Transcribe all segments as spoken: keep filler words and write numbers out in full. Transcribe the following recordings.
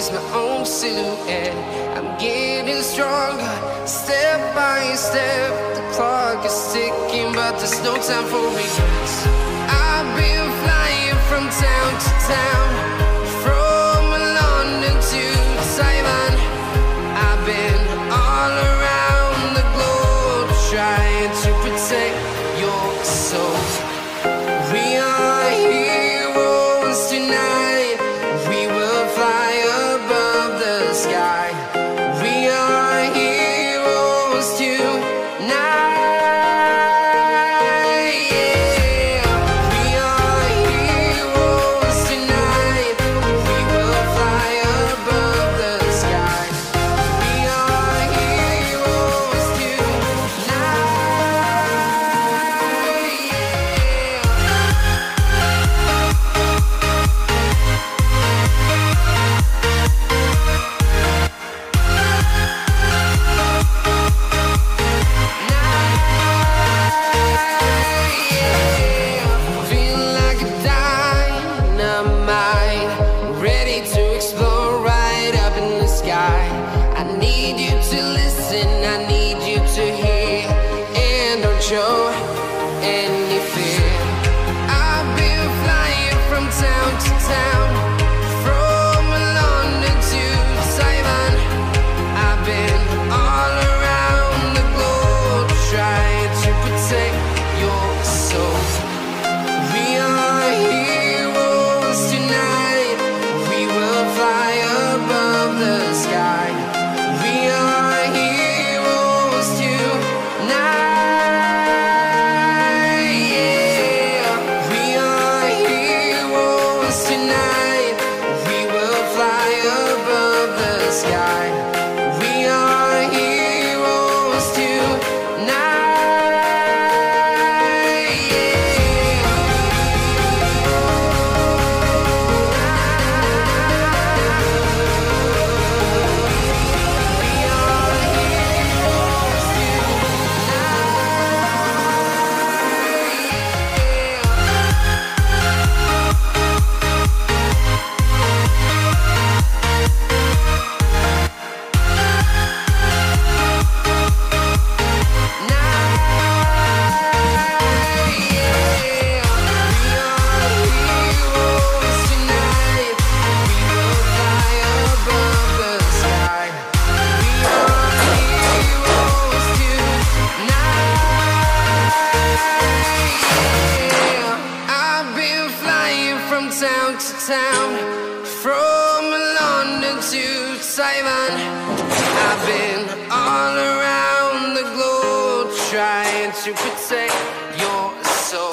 sees my own silhouette. I'm getting stronger, step by step. The clock is ticking, but there's no time for regrets. I've been flying from town to town, from London to Taiwan. I've been all around the globe, trying to protect your soul. We are heroes tonight. We will fly above the sky. We are heroes tonight. Yeah. We are heroes tonight. We will fly above the sky. We are heroes tonight. Feel like a dynamite, ready to explore right up in the sky. I need you to listen, I need you to hear, and don't show any fear. I've been flying from town to town, from London to Taiwan. I've been all around the globe, trying to protect your soul. We are heroes tonight. We will fly above the sky. We are heroes tonight. Yeah. We are heroes tonight. We will fly above the sky. We are heroes tonight. I've been flying from town to town, from London to Taiwan. I've been all around the globe, trying to protect your soul.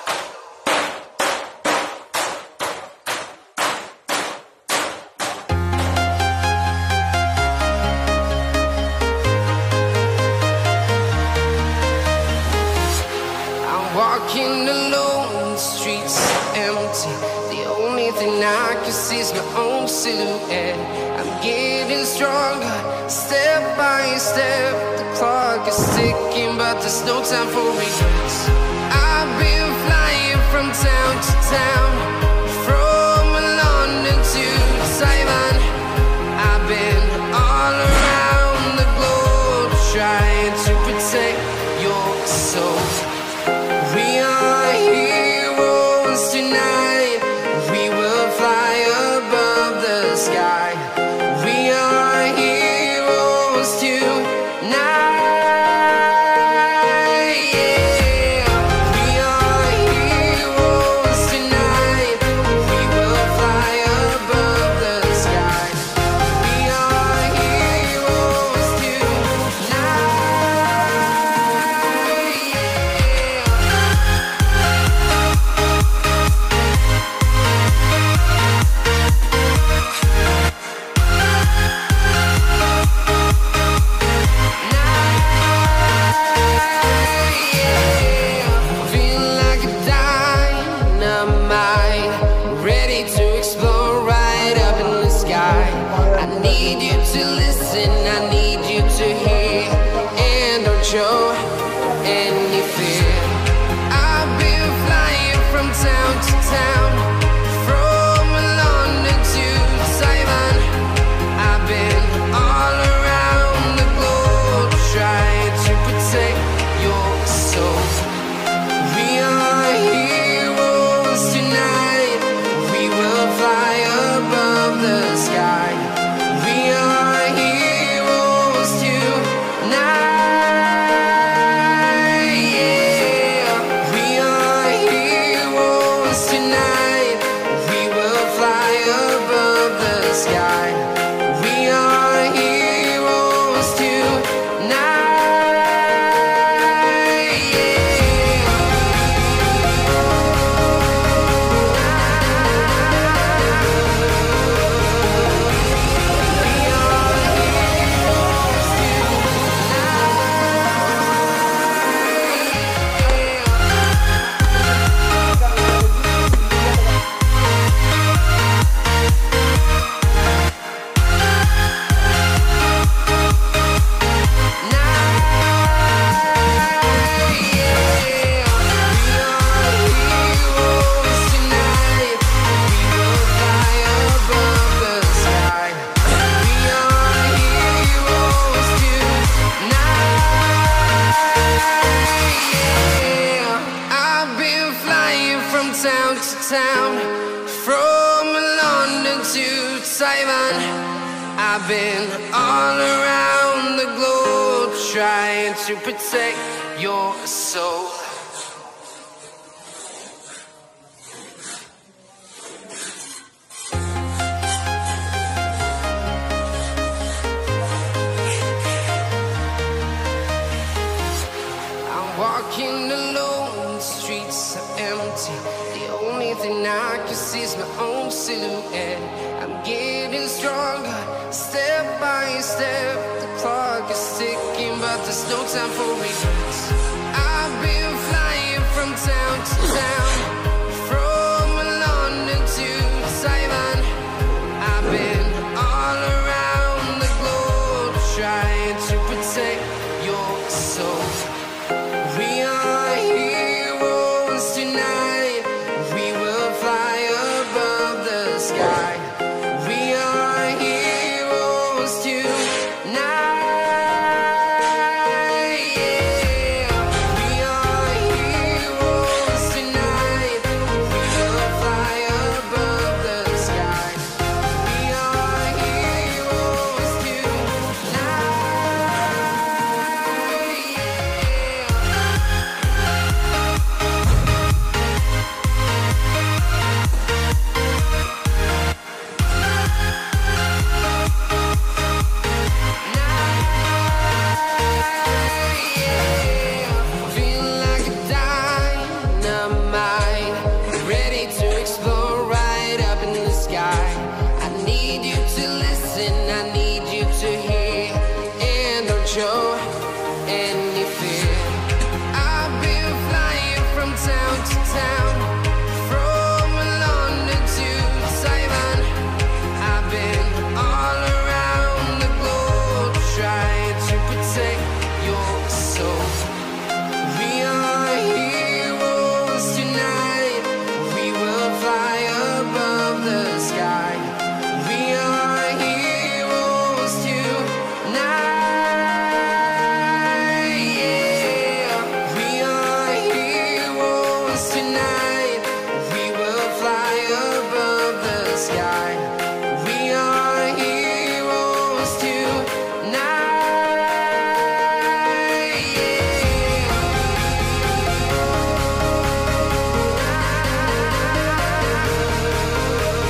I'm walking alone, the streets are empty. The only thing I can see is my own silhouette. I'm getting stronger, step by step. The clock is ticking, but there's no time for regrets. I've been flying from town to town, from London to Taiwan. I've been all around the globe, trying to protect your soul. We are heroes tonight. We will fly above the sky. We are heroes tonight. Yeah. We are heroes tonight. We will fly above the sky. We are heroes tonight. Feel like a dynamite, ready to explore right up in the sky. I need you to listen, I need you to hear, and don't show any fear. I've been flying from town to town, from London to Taiwan. town, from London to Taiwan. I've been all around the globe trying to protect your soul. Walking alone, the streets are empty. The only thing I can see is my own silhouette. I'm getting stronger, step by step. The clock is ticking, but there's no time for regrets. I've been flying from town to town, from London to Taiwan. I've been all around the globe trying to protect your soul. We are heroes tonight. We will fly above the sky. We are heroes tonight. Yeah. We are heroes tonight. We will fly above the sky. We are heroes tonight. Show any fear. I've been flying from town to town, from London to Taiwan. I've been all around the globe trying to protect your soul. We are heroes tonight. We will fly above the sky. We are heroes tonight.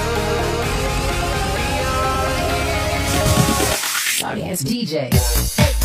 Sorry, as D J.